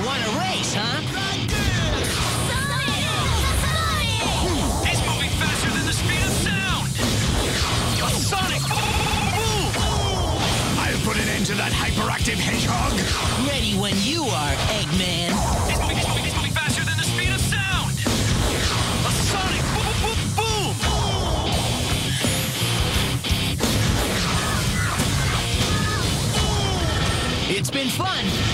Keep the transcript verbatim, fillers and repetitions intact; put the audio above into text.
want to race, huh? He's moving faster than the speed of sound! A sonic boom! I'll put an end to that hyperactive hedgehog! Ready when you are, Eggman. He's moving, he's moving, he's moving faster than the speed of sound! A sonic boom, boom, boom! It's been fun.